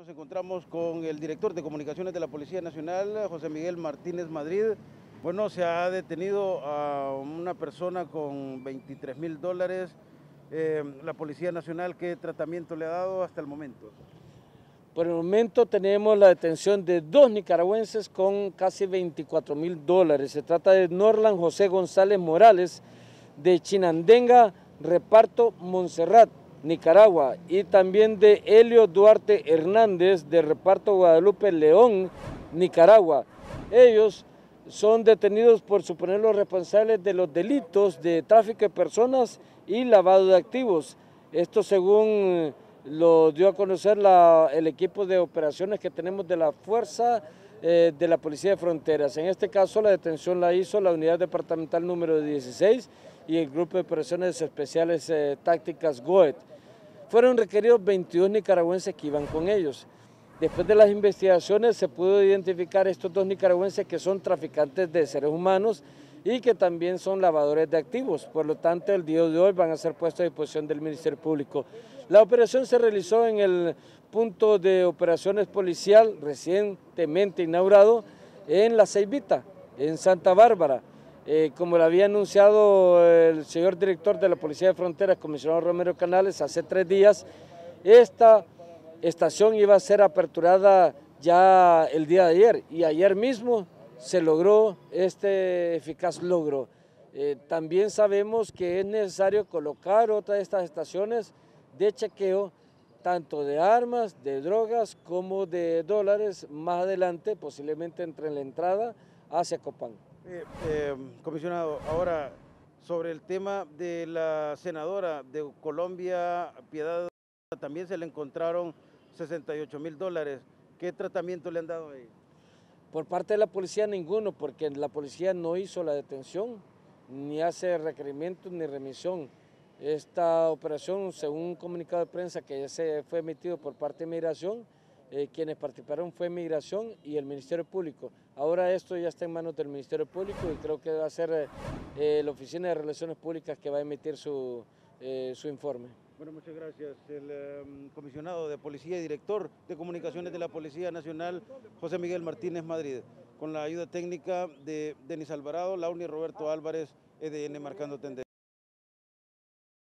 Nos encontramos con el director de comunicaciones de la Policía Nacional, José Miguel Martínez Madrid. Bueno, se ha detenido a una persona con $23,000. La Policía Nacional, ¿qué tratamiento le ha dado hasta el momento? Por el momento tenemos la detención de 2 nicaragüenses con casi $24,000. Se trata de Norlan José González Morales, de Chinandenga, Reparto Montserrat, Nicaragua, y también de Helio Duarte Hernández, de Reparto Guadalupe León, Nicaragua. Ellos son detenidos por suponerlos responsables de los delitos de tráfico de personas y lavado de activos. Esto según lo dio a conocer el equipo de operaciones que tenemos de la Fuerza de la Policía de Fronteras. En este caso la detención la hizo la Unidad Departamental número 16 y el Grupo de Operaciones Especiales Tácticas GOET. Fueron requeridos 22 nicaragüenses que iban con ellos. Después de las investigaciones se pudo identificar estos 2 nicaragüenses que son traficantes de seres humanos y que también son lavadores de activos. Por lo tanto, el día de hoy van a ser puestos a disposición del Ministerio Público. La operación se realizó en el punto de operaciones policial recientemente inaugurado en La Ceibita, en Santa Bárbara. Como lo había anunciado el señor director de la Policía de Fronteras, comisionado Romero Canales, hace 3 días, esta estación iba a ser aperturada ya el día de ayer y ayer mismo se logró este eficaz logro. También sabemos que es necesario colocar otra de estas estaciones de chequeo, tanto de armas, de drogas como de dólares, más adelante, posiblemente entre la entrada hacia Copán. Comisionado, ahora sobre el tema de la senadora de Colombia, Piedad, también se le encontraron $68,000. ¿Qué tratamiento le han dado ahí? Por parte de la policía ninguno, porque la policía no hizo la detención, ni hace requerimientos ni remisión. Esta operación, según un comunicado de prensa que ya se fue emitido por parte de Migración, quienes participaron fue Migración y el Ministerio Público. Ahora esto ya está en manos del Ministerio Público y creo que va a ser la Oficina de Relaciones Públicas que va a emitir su informe. Bueno, muchas gracias. El comisionado de Policía y director de comunicaciones de la Policía Nacional, José Miguel Martínez Madrid, con la ayuda técnica de Denis Alvarado, Launi Roberto Álvarez, EDN Marcando Tendencia.